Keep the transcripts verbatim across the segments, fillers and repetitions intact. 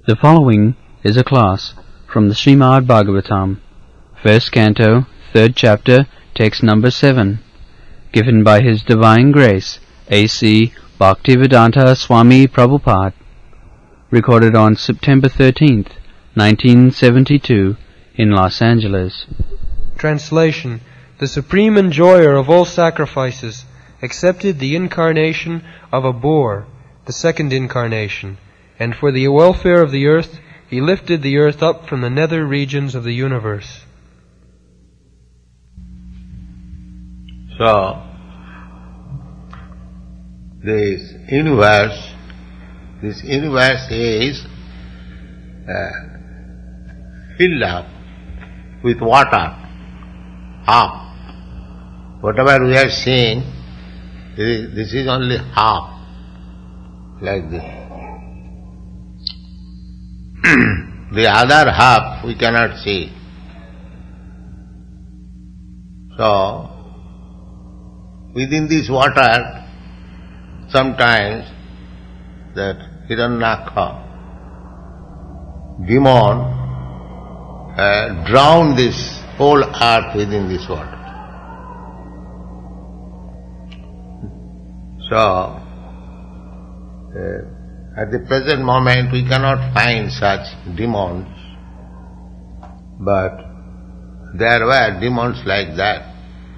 The following is a class from the Srimad Bhagavatam, first canto, third chapter, text number seven, given by His Divine Grace, A C Bhaktivedanta Swami Prabhupada, recorded on September thirteenth, nineteen seventy-two, in Los Angeles. Translation: The Supreme Enjoyer of all sacrifices accepted the incarnation of a boar, the second incarnation, and for the welfare of the earth, He lifted the earth up from the nether regions of the universe. So, this universe, this universe is uh, filled up with water, half. Whatever we are seeing, this is, this is only half, like this. The other half we cannot see. So, within this water, sometimes that Hiranyaka, demon, uh, drown this whole earth within this water. So, uh, at the present moment we cannot find such demons, but there were demons like that.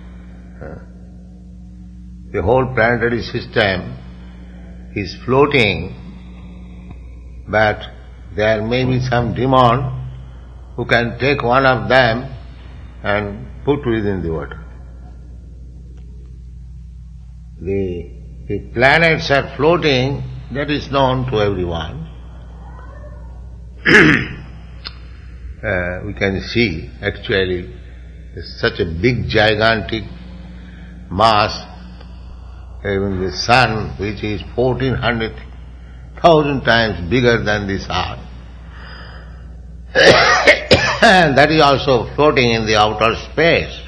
The whole planetary system is floating, but there may be some demon who can take one of them and put within the water. The, the planets are floating, that is known to everyone. uh, we can see actually such a big gigantic mass, even the sun, which is fourteen hundred thousand times bigger than this earth. That is also floating in the outer space.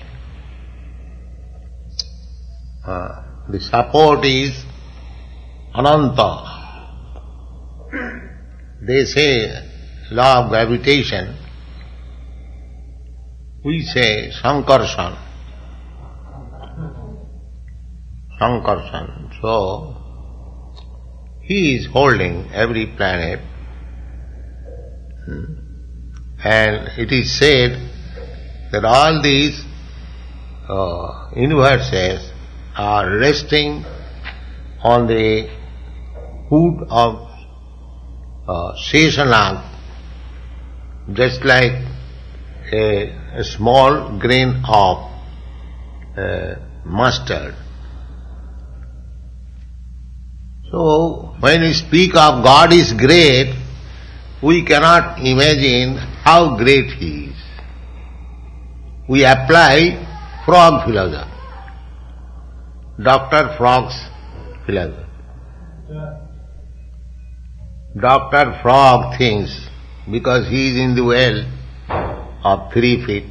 Uh, the support is Ananta. They say law of gravitation. We say Sankarshan. Sankarshan. So, He is holding every planet. And it is said that all these uh, universes are resting on the hood of uh, Sheshanag, just like a, a small grain of uh, mustard. So, when we speak of God is great, we cannot imagine how great He is. We apply frog philosophy, Doctor Frog's philosophy. Doctor Frog thinks, because he is in the well of three feet,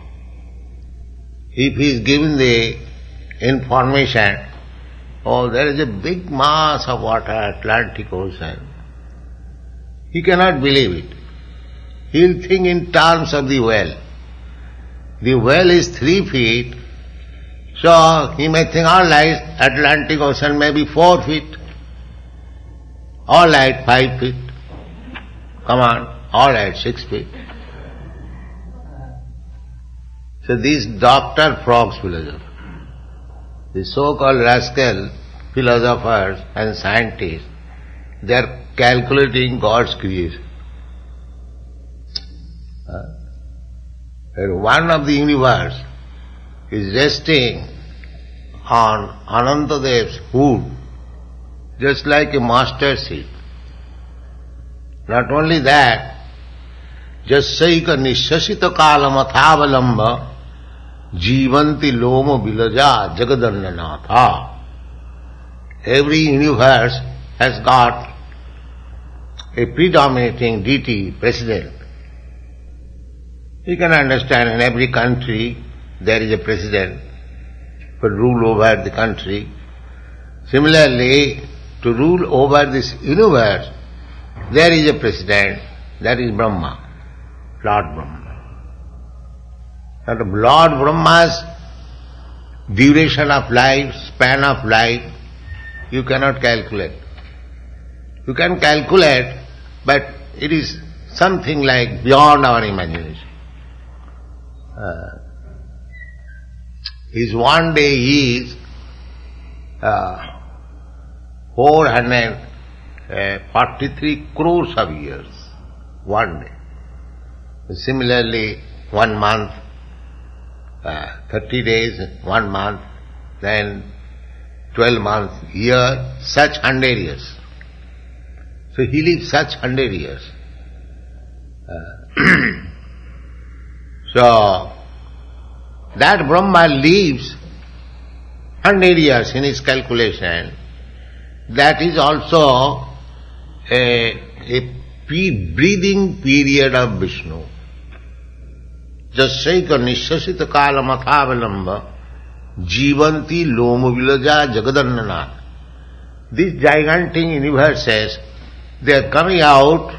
if he is given the information, oh, there is a big mass of water, Atlantic Ocean, he cannot believe it. He will think in terms of the well. The well is three feet, so he may think, all right, Atlantic Ocean may be four feet. All right, five feet. Come on, all right, six feet. So this Doctor Frog's philosophy, the so-called rascal philosophers and scientists, they are calculating God's creation. Uh, and one of the universe is resting on Anantadev's hood, just like a mustard seed. Not only that, jasaika nishasita kalamathavalamba jivanti loma vilaja jagadarnanatha. Every universe has got a predominating deity, president. You can understand in every country there is a president who rule over the country. Similarly, to rule over this universe, there is a president that is Brahma, Lord Brahma. And Lord Brahma's duration of life, span of life, you cannot calculate. You can calculate, but it is something like beyond our imagination. Uh, his one day is uh, four hundred forty-three crores of years, one day. Similarly, one month, uh, thirty days, one month, then twelve months, year, such hundred years. So he lives such hundred years. Uh, so, that Brahma lives hundred years in his calculation. That is also a, a breathing period of Vishnu. Jasaika nishasita kala mathavalamba jivanti lomavilaja jagadannana. These gigantic universes, they are coming out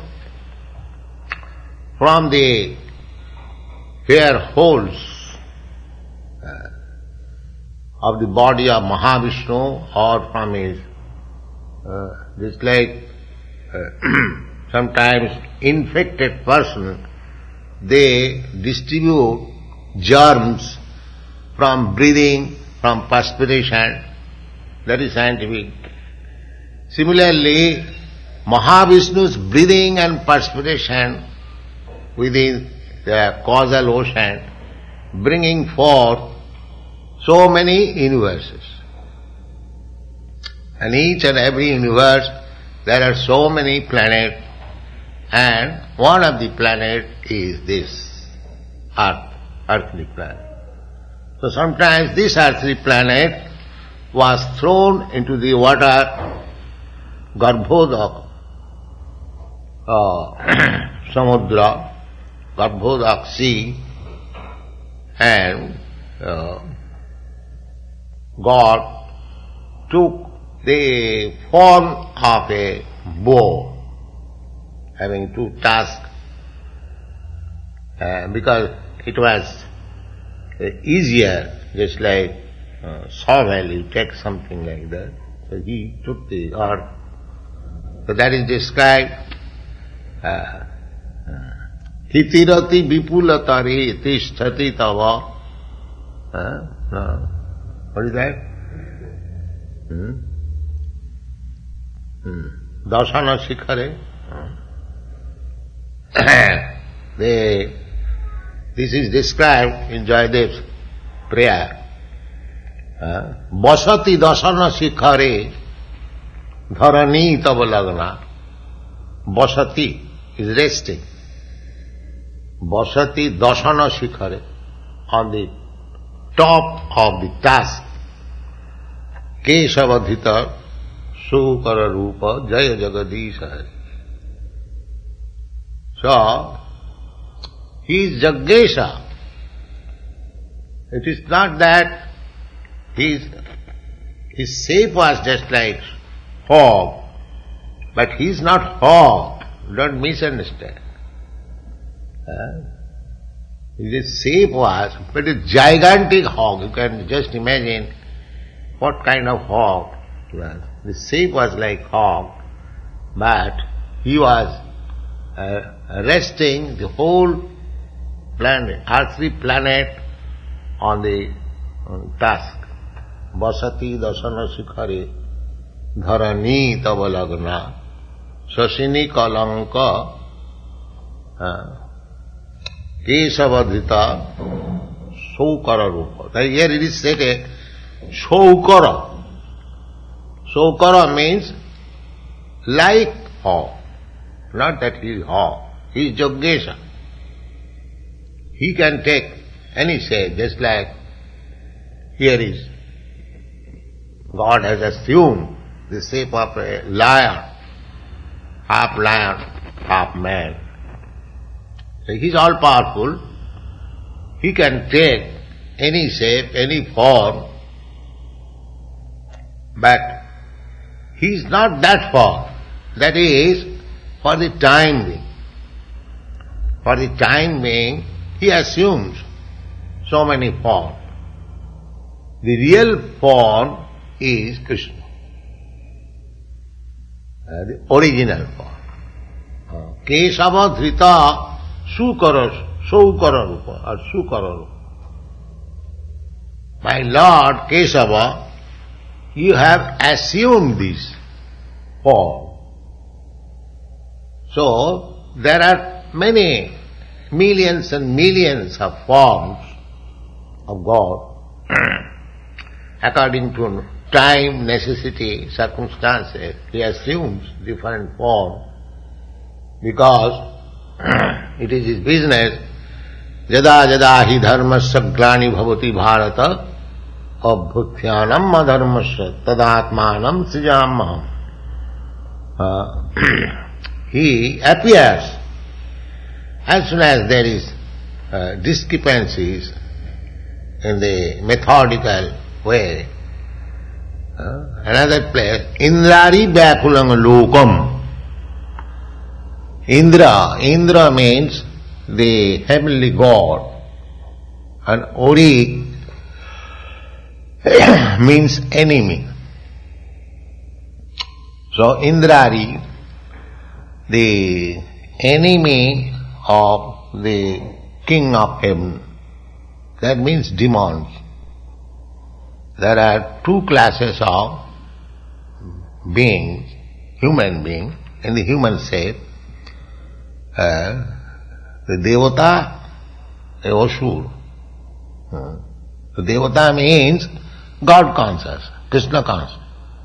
from the hair holes uh, of the body of Mahavishnu, or from his, uh, just like uh, sometimes infected person, they distribute germs from breathing, from perspiration. That is scientific. Similarly, Mahavishnu's breathing and perspiration within the causal ocean, bringing forth so many universes. And each and every universe, there are so many planets, and one of the planets is this Earth, earthly planet. So sometimes this earthly planet was thrown into the water, Garbhodak, uh, Samudra, Garbhodak sea, and uh, God took the form of a bow, having two tusks, uh, because it was uh, easier, just like uh, shovel, you take something like that. So he took the earth. So that is described. Uh, Hitirati vipulatari tisthati tava. Uh, what is that? Hmm? Hmm. Dasana shikhare. They, this is described in Jayadev's prayer. Uh, Basati dasana shikhare dharani tava lagna. Basati is resting. Basati dasana shikhare, on the top of the tusk. Keshavadhita sukara rupa jaya jagadisha. So, he is Jaggesha. It is not that his, his shape was just like hog, but he is not hog. Don't misunderstand. Uh, his shape was, but a gigantic hog. You can just imagine what kind of hog he was. The shape was like hog, but he was uh, resting the whole planet, earthly planet, on the on tusk. Basati dasana shikhare dharani tava lagna sasini kalanka kesavadhita saukara rupa. Here it is said saukara. Saukara means like hog. Not that he is hog. He is Jaggesha. He can take any shape, just like here is God has assumed the shape of a lion, half lion, half man. So he is all powerful. He can take any shape, any form, but he is not that form. That is for the time being. For the time being, he assumes so many forms. The real form is Krishna, uh, the original form. Uh, Kesava Dhrita Sukara Saukara Rupa or Sukara Rupa. My Lord Kesava, you have assumed this form. So, there are many millions and millions of forms of God according to time, necessity, circumstances. He assumes different forms because it is his business. Jada jada hi dharmasya glani bhavati bharata abhuthyanam adharmasya tadatmanam srijamaham. He appears as soon as there is uh, discrepancies in the methodical way. Uh, another place, Indrari Vyakulang Lokam. Indra, Indra means the heavenly god, and Ori means enemy. So Indrari, the enemy of the king of heaven, that means demons. There are two classes of beings, human beings, in the human shape. Uh, the Devata, the Asura. Uh, the Devata means God conscious, Krishna conscious.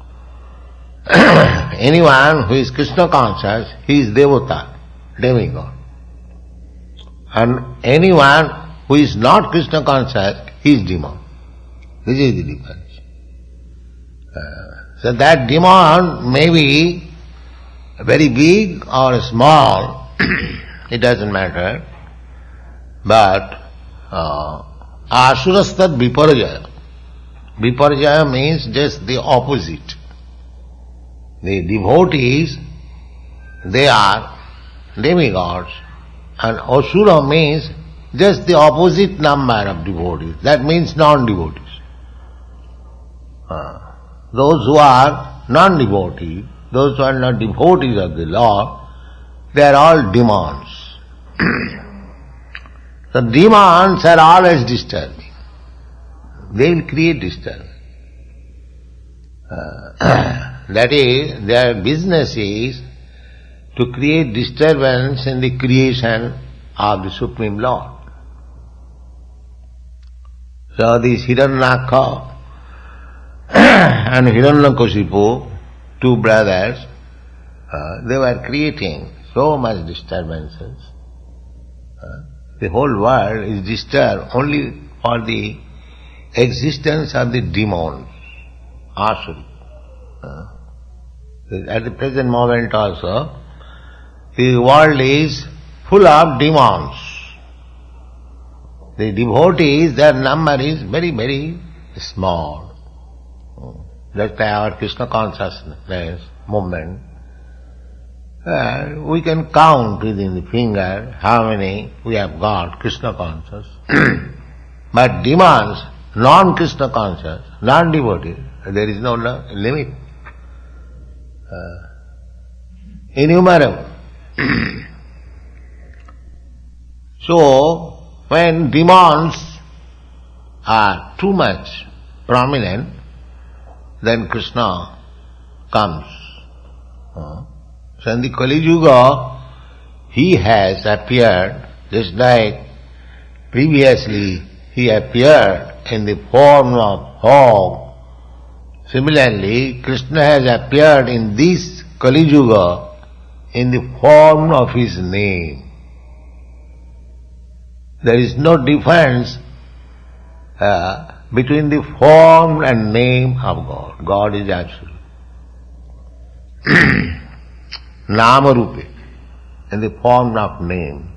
Anyone who is Krishna conscious, he is Devata, demigod. And anyone who is not Krishna conscious, he is demon. This is the difference. Uh, so that demon may be very big or small, it doesn't matter, but uh, asurastad viparjaya. Viparjaya means just the opposite. The devotees, they are demigods, and asura means just the opposite number of devotees. That means non-devotees. Uh, those who are non-devotees, those who are not devotees of the Lord, they are all demons. The demons are always disturbing. They will create disturbance. Uh, that is, their business is to create disturbance in the creation of the Supreme Lord. So these Hiranyaka and Hiranyakasipu, two brothers, uh, they were creating so much disturbances. Uh, the whole world is disturbed only for the existence of the demons, asura. Uh, at the present moment also, the world is full of demons. The devotees, their number is very, very small. That's our Krishna consciousness movement. Uh, we can count within the finger how many we have got Krishna conscious. But demons, non-Krishna conscious, non-devotee, there is no limit. Uh, innumerable. So, when demons are too much prominent, then Krishna comes. Uh, so in the Kali Yuga, he has appeared just like previously he appeared in the form of fog. Similarly, Krishna has appeared in this Kali Yuga in the form of his name. There is no difference uh, between the form and name of God. God is absolute. Nama Rupe, in the form of name.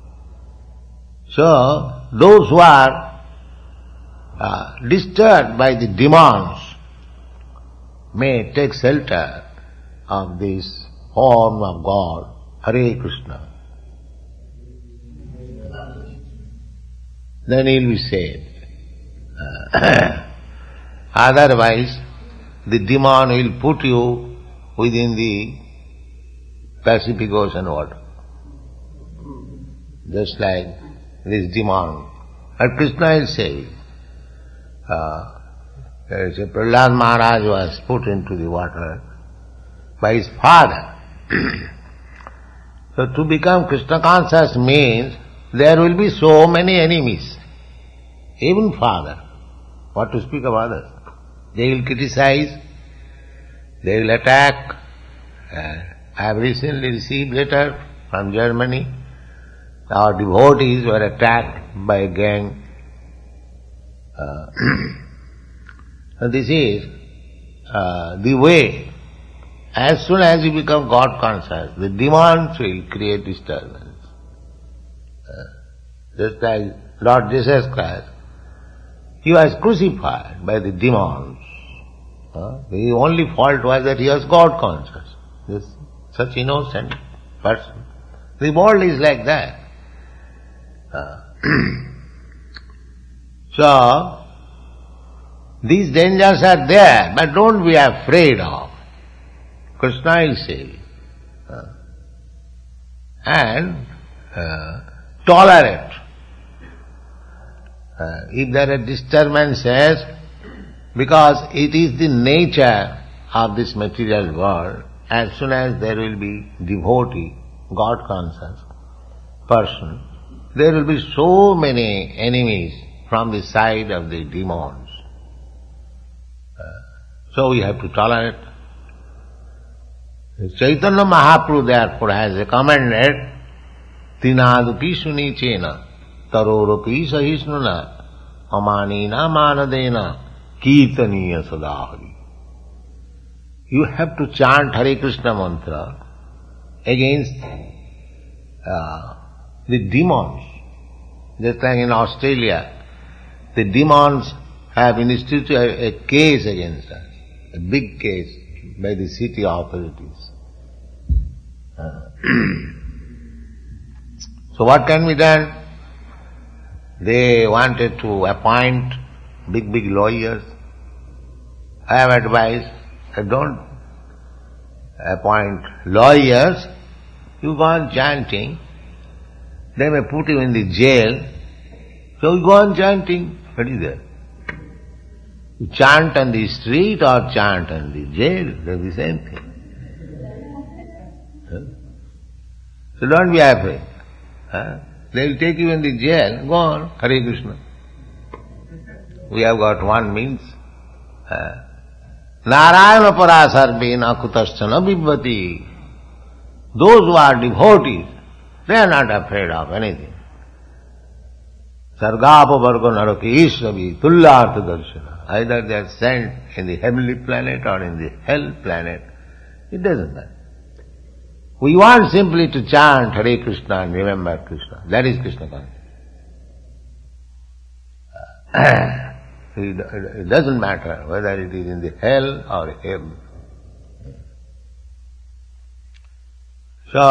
So, those who are uh, disturbed by the demons may take shelter of this form of God, Hare Krishna. then he will be saved. Uh, otherwise, the demon will put you within the Pacific Ocean water. Just like this demon. And Krishna will say, uh, Prahlad Maharaj was put into the water by his father. So to become Krishna conscious means there will be so many enemies. Even father. What to speak of others? They will criticize, they will attack. Uh, I have recently received a letter from Germany. Our devotees were attacked by a gang. Uh, so this is uh, the way. As soon as you become God conscious, the demons will create disturbance. Uh, just like Lord Jesus Christ, he was crucified by the demons. Uh, the only fault was that he was God conscious. This such innocent person. The world is like that. Uh, so, these dangers are there, but don't be afraid of. Krishna will save you. Uh, and uh, tolerate. Uh, if there are disturbances, because it is the nature of this material world, as soon as there will be devotee, God conscious person, there will be so many enemies from the side of the demons. Uh, so we have to tolerate. Chaitanya Mahaprabhu therefore has recommended Tinadupi Sunichena Tarorupi Sahisnuna Amanina Manadena Kirtaniya Sadahari. You have to chant Hare Krishna mantra against uh, the demons. Just like in Australia, the demons have instituted a, a case against us, a big case by the city authorities. Uh, so what can be done? They wanted to appoint big, big lawyers. I have advised, don't appoint lawyers, you go on chanting, they may put you in the jail, so you go on chanting. What is that? You chant on the street or chant on the jail, they're the same thing. Huh? So don't be afraid. Huh? They will take you in the jail, go on, Hare Krishna. We have got one means. Uh, Narayana parasarvena kutasthana vibhati. Those who are devotees, they are not afraid of anything. Sargapa varga naraki ishravi tullartha darshana. Either they are sent in the heavenly planet or in the hell planet. It doesn't matter. We want simply to chant Hare Krishna and remember Krishna. That is Krishna consciousness. It doesn't matter whether it is in the hell or heaven. So,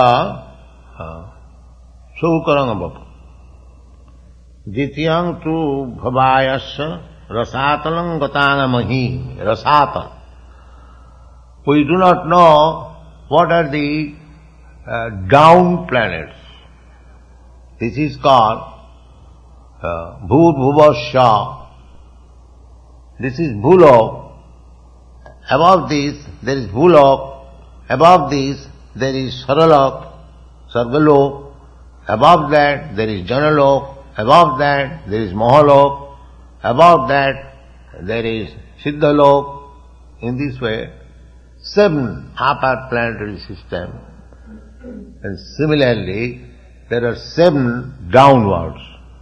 Saukaranga Bapa. Ditiyang tu bhavayasya rasatalang gatanamahi. Rasata. We do not know what are the uh, down planets. This is called uh, Bhut Bhuvasya. This is Bhulok. Above this, there is Bhulok. Above this, there is Saralok, Sargalok. Above that, there is Janalok. Above that, there is Mahalok. Above that, there is Siddhalok. In this way, seven upper planetary systems. And similarly, there are seven downwards.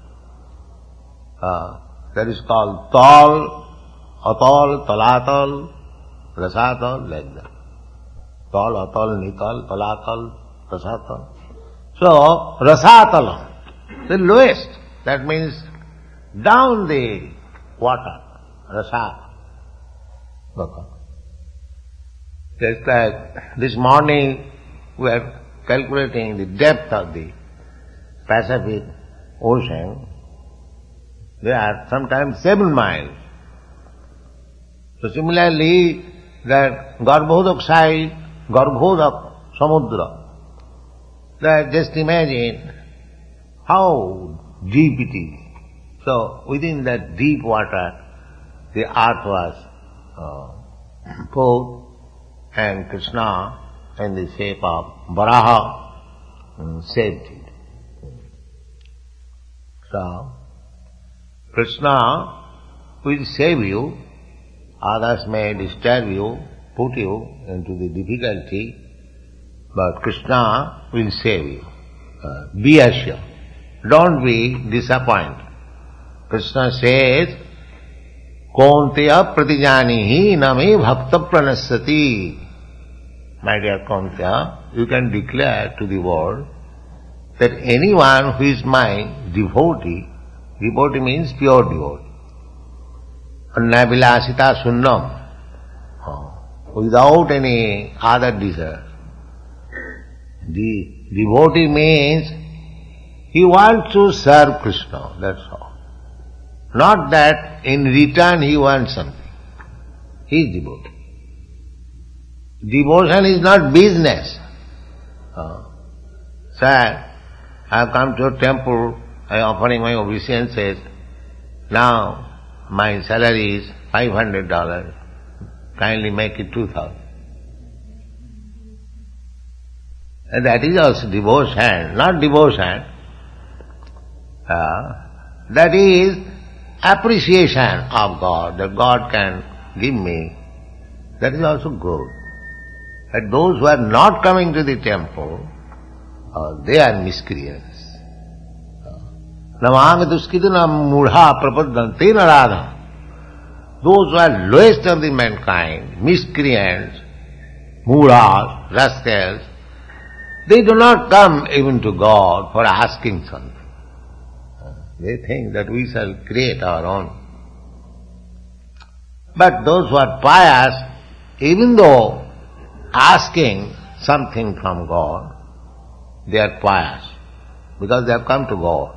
Uh, that is called Tal, Atal, Talatal, Rasatal, like that. Tal, Atal, Nital, Talatal, Rasatal. So, Rasatal, the lowest, that means down the water, Rasa. Just like this morning we are calculating the depth of the Pacific Ocean. They are sometimes seven miles. So similarly, that Garbhodak side, Garbhodak Samudra, that just imagine how deep it is. So within that deep water, the earth was uh, poured, and Krishna, in the shape of Varaha, um, saved it. So, Krishna will save you, others may disturb you, put you into the difficulty, but Krishna will save you. Uh, be assured. Don't be disappointed. Krishna says, Kaunteya pratijanihi name bhakta pranasyati. My dear Kaunteya, you can declare to the world that anyone who is my devotee, devotee means pure devotee, annavilasita sunnam, without any other desire. The devotee means he wants to serve Krishna, that's all. Not that in return he wants something. He is devotee. Devotion is not business. Uh, Sir, I have come to a temple, I am offering my obeisances. Now my salary is five hundred dollars. Kindly make it two thousand. And that is also devotion, not devotion. Uh, that is appreciation of God, that God can give me. That is also good. But those who are not coming to the temple, uh, they are miscreants. Namanga duskidana mudha prapadante narada. Those who are lowest of the mankind, miscreants, mudhas, rascals, they do not come even to God for asking something. They think that we shall create our own. But those who are pious, even though asking something from God, they are pious, because they have come to God.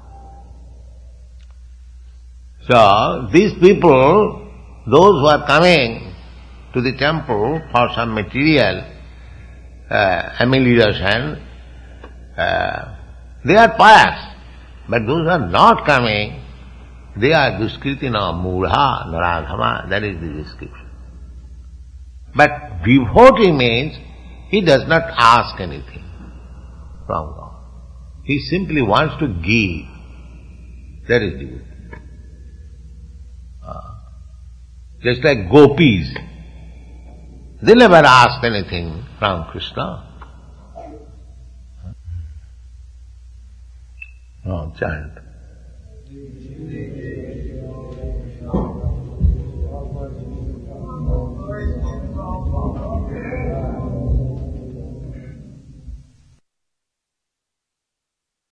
So, these people, those who are coming to the temple for some material uh, amelioration, uh, they are pious. But those who are not coming, they are duskritina, mudha, naradhama, that is the description. But devotee means he does not ask anything from God. He simply wants to give. That is devotee. Uh, just like gopis, they never ask anything from Krishna. Oh, chant.